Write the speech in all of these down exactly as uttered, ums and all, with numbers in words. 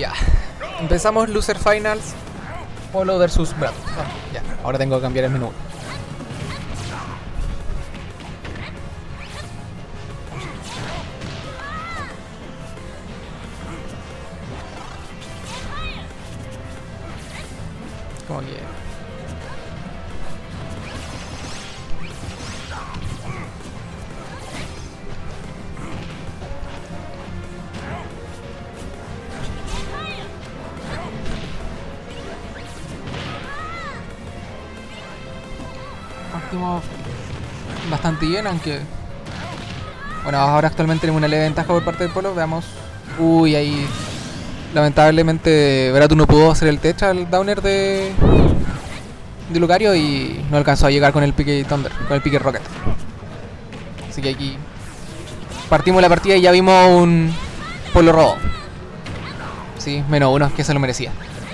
Ya. Empezamos Loser Finals. Polo versus Brad. Ah, ya. Ahora tengo que cambiar el menú. Como que... partimos bastante bien, aunque... Bueno, ahora actualmente tenemos una leve ventaja por parte del Polo. Veamos... Uy, ahí... Lamentablemente Bratu no pudo hacer el tech al downer de... de Lucario y no alcanzó a llegar con el pique Thunder, con el pique Rocket. Así que aquí... Partimos la partida y ya vimos un... Polo robo. Sí, menos uno, que se lo merecía.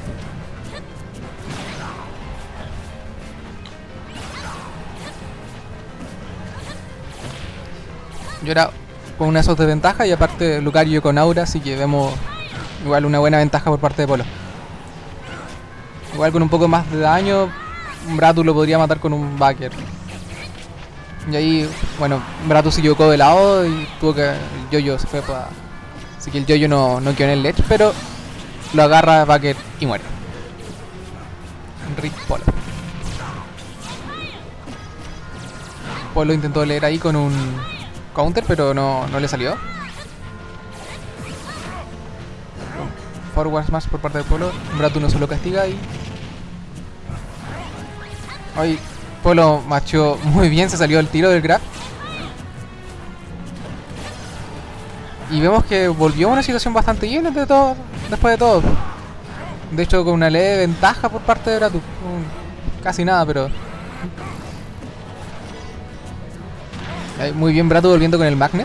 Yo era con una SOS de ventaja y aparte Lucario con aura, así que vemos igual una buena ventaja por parte de Polo. Igual con un poco más de daño, Bratu lo podría matar con un backer. Y ahí, bueno, Bratu se equivocó de lado y tuvo que... El Yoyo se fue para... Así que el Yoyo no, no quedó en el ledge, pero lo agarra backer y muere. Rip Polo. Polo intentó leer ahí con un... counter, pero no, no le salió. Forward smash por parte del Polo. Bratu no se lo castiga y... Ay, Polo macheó muy bien, se salió el tiro del grab. Y vemos que volvió a una situación bastante bien de todo, después de todo. De hecho, con una leve ventaja por parte de Bratu. Casi nada, pero... Muy bien Bratu volviendo con el magnet.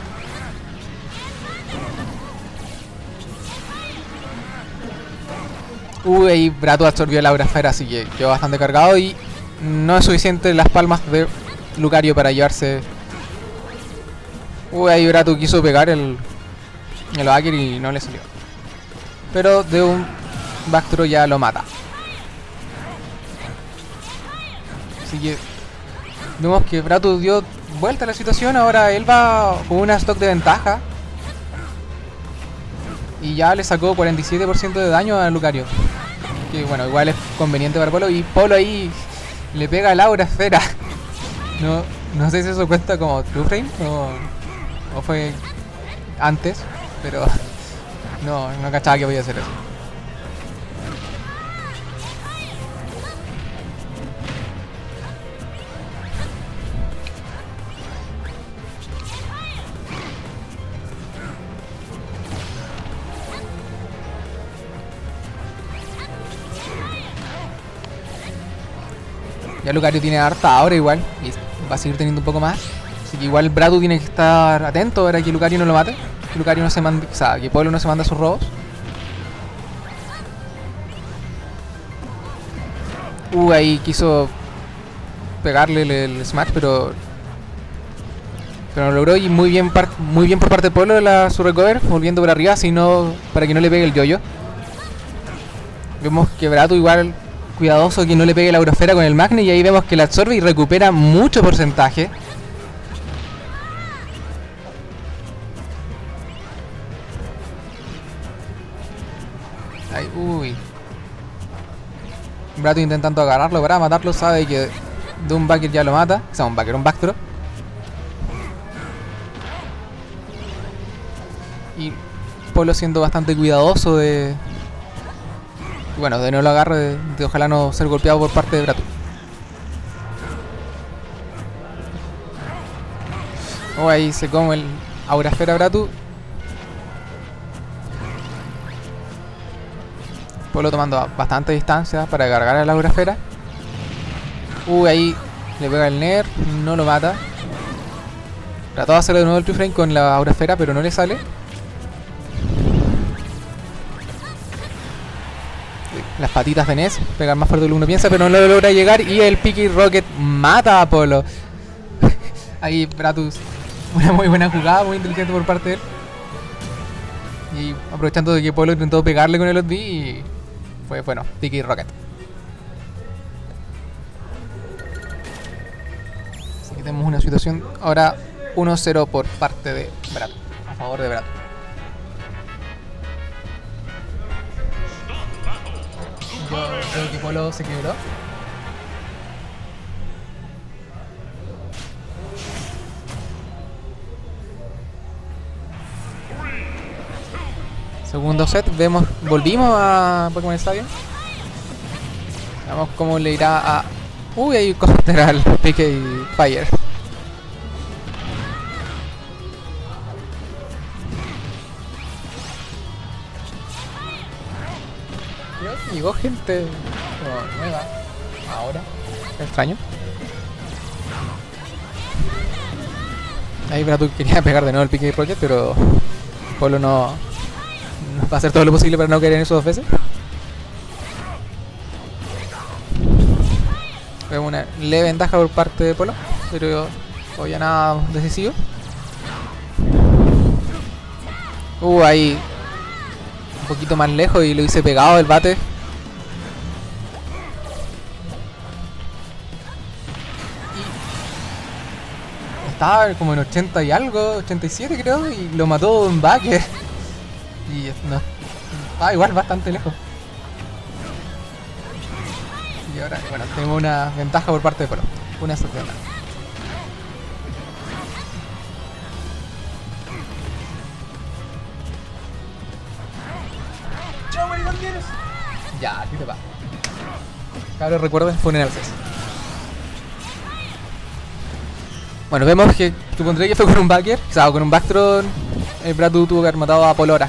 Uy, ahí Bratu absorbió la aura esfera, así que quedó bastante cargado y no es suficiente las palmas de Lucario para llevarse. Uy, ahí Bratu quiso pegar el, el backer y no le salió. Pero de un backthrow ya lo mata. Así que vemos que Bratu dio vuelta a la situación, ahora él va con una stock de ventaja. Y ya le sacó cuarenta y siete por ciento de daño a Lucario. Que bueno, igual es conveniente para Polo. Y Polo ahí le pega el aura esfera. No, no sé si eso cuenta como true frame o, o fue antes, pero no, no cachaba que podía hacer eso. Ya Lucario tiene harta ahora igual y va a seguir teniendo un poco más. Así que igual Bratu tiene que estar atento para que Lucario no lo mate. Que Lucario no se mande, o sea, que Polo no se manda sus robos. Uh, ahí quiso pegarle el, el smash, pero pero no lo logró y muy bien par, muy bien por parte de Polo la, su recover, volviendo por arriba, sino para que no le pegue el yoyo. Vemos que Bratu igual cuidadoso que no le pegue la aurosfera con el magnet y ahí vemos que la absorbe y recupera mucho porcentaje. Ay, uy. Bratu intentando agarrarlo para matarlo, sabe que de un backer ya lo mata. O sea, un backer, un backthrow. Y Polo siendo bastante cuidadoso de... Bueno, de no lo agarre, de, de ojalá no ser golpeado por parte de Bratu. Oh, ahí se come el aura esfera Bratu. Polo tomando bastante distancia para cargar a la aura esfera. Uy, ahí le pega el Ner, no lo mata. Trató de hacer de nuevo el two frame con la aura esfera, pero no le sale. Las patitas de Ness pegan más fuerte de lo que uno piensa, pero no lo logra llegar. Y el Picky Rocket mata a Polo. Ahí Bratus, una muy buena jugada, muy inteligente por parte de él. Y aprovechando de que Polo intentó pegarle con el Hot B y fue bueno, P K Rocket. Así que tenemos una situación ahora uno cero por parte de Brato, a favor de Brato. Yo creo que Polo se quebró. Segundo set, vemos, volvimos a Pokémon Stadium. Veamos cómo le irá a... Uy, hay un counter al P K Fire. Creo que llegó gente oh, nueva ahora. Qué extraño. Ahí Bratu quería pegar de nuevo el P K Rocket, pero Polo no... va a hacer todo lo posible para no caer en eso dos veces. Vemos una leve ventaja por parte de Polo, pero todavía nada decisivo. Uh, ahí un poquito más lejos y lo hice pegado el bate. Y estaba como en ochenta y algo, ochenta y siete creo, y lo mató un backer. Y no, ah, igual bastante lejos. Y ahora, bueno, tenemos una ventaja por parte de Polo. Una sorpresa. ¡Chao, maricón, tienes! Ya, aquí te va. Cabros, recuerden, fue un análisis. Bueno, vemos que supondré que fue con un backer, o sea, con un backtron. El Bratu tuvo que haber matado a Polora.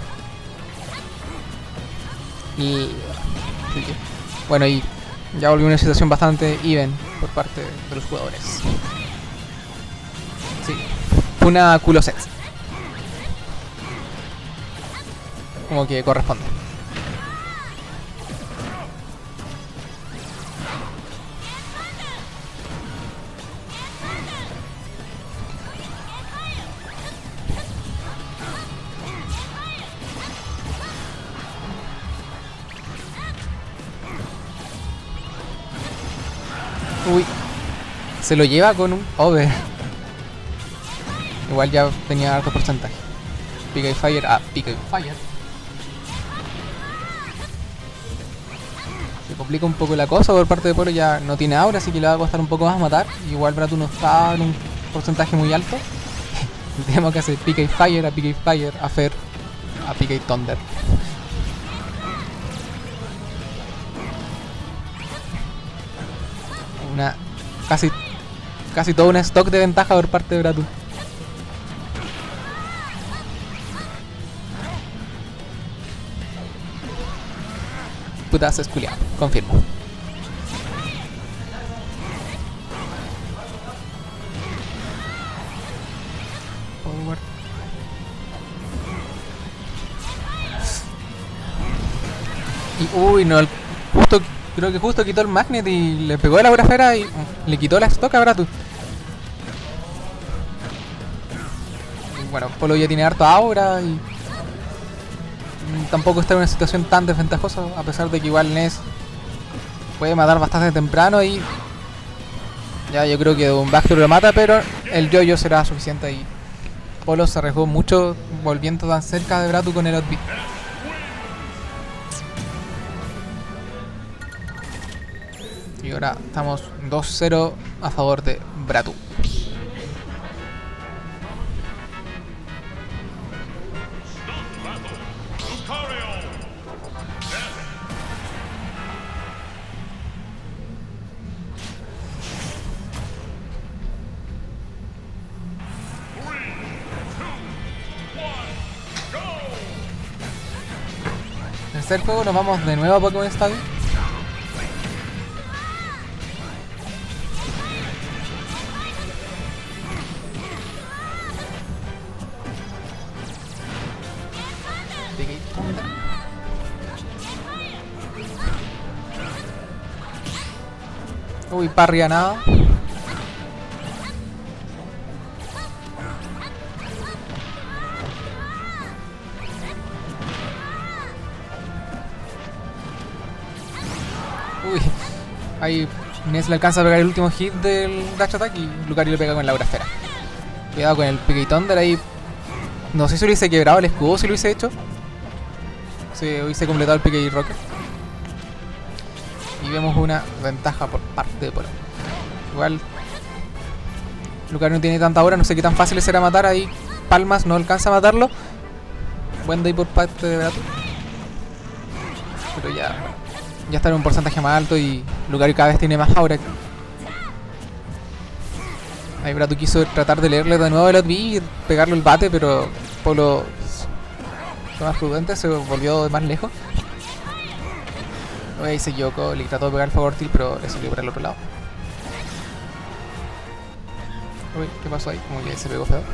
Y... bueno, y ya volvió una situación bastante even por parte de los jugadores. Sí, fue una culo set, como que corresponde. Uy, se lo lleva con un over. Igual ya tenía alto porcentaje. P K Fire a P K Fire. Se complica un poco la cosa por parte de Polo, ya no tiene aura, así que le va a costar un poco más matar. Igual Bratu no está en un porcentaje muy alto. Tenemos que hacer P K Fire a P K Fire a Fer a P K Thunder. Una, casi casi todo un stock de ventaja por parte de Bratu. Putas esculiado, confirmo. Forward. Y uy, no, justo creo que justo quitó el magnet y le pegó la aurafera y le quitó la stock a Bratu. Y bueno, Polo ya tiene harto aura y tampoco está en una situación tan desventajosa, a pesar de que igual Ness puede matar bastante temprano y ya yo creo que un backthrow lo mata, pero el yo-yo será suficiente y Polo se arriesgó mucho volviendo tan cerca de Bratu con el Hot B. Y ahora estamos dos cero a favor de Bratu. Tercer juego, nos vamos de nuevo a Pokémon Stadium. Uy, parry a nada. Uy, ahí Inés le alcanza a pegar el último hit del dash attack y Lucario le pega con la aura esfera. Cuidado con el Pique y Thunder ahí. No sé si hubiese quebrado el escudo, si lo hubiese hecho. Si hubiese completado el Pique y Rocket. Y vemos una ventaja por parte de Polo. Igual Lucario no tiene tanta aura, no sé qué tan fácil será matar ahí. Palmas no alcanza a matarlo. Buen day por parte de Bratu. Pero ya, ya está en un porcentaje más alto y Lucario cada vez tiene más aura. Ahí Bratu quiso tratar de leerle de nuevo el O B y pegarle el bate, pero Polo fue más prudente, se volvió de más lejos. Ahí se equivocó, le trató de pegar el favor tilt, pero le salió por el otro lado. Uy, ¿qué pasó ahí? Como que se pegó feo.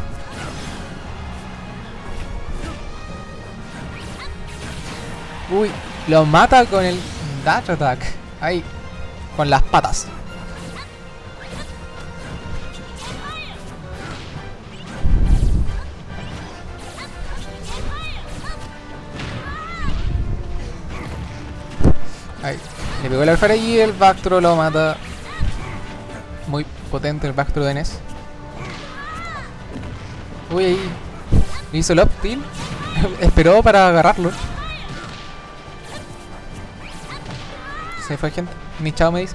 Uy, lo mata con el dash attack. Ahí, con las patas. Ahí, le pegó el alfara y el Bactro lo mata. Muy potente el Bactro de Ness. Uy, ahí le hizo el up tilt. Esperó para agarrarlo. Se fue gente. Ni chao me dice.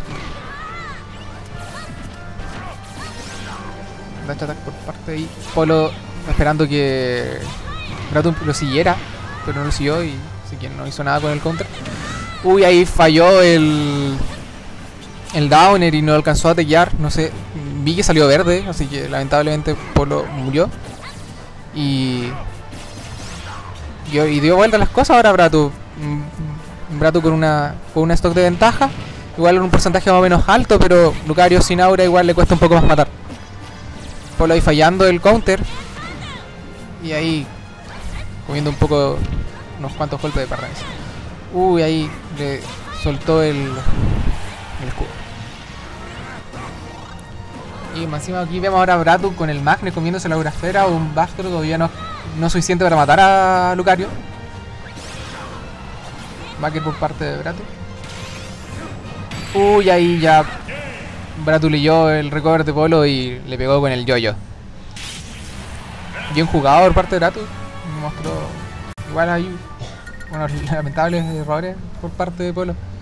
Dash attack por parte de ahí. Polo esperando que Bratu lo siguiera, pero no lo siguió y así que no hizo nada con el counter. Uy, ahí falló el el downer y no alcanzó a tequear. No sé, vi que salió verde, así que lamentablemente Polo murió. Y y, y dio vuelta las cosas ahora Bratu. Bratu con una con una stock de ventaja, igual en un porcentaje más o menos alto, pero Lucario sin aura igual le cuesta un poco más matar. Polo ahí fallando el counter y ahí comiendo un poco unos cuantos golpes de Parranes. Uy, ahí le soltó el, el escudo. Y más encima aquí vemos ahora a Bratu con el Magne comiéndose la aura esfera, un Bactro todavía no, no suficiente para matar a Lucario. Backer por parte de Bratu. Uy, ahí ya Bratu leyó el recover de Polo y le pegó con el yoyo. Bien jugado por parte de Bratu. Me mostró igual hay unos lamentables errores por parte de Polo.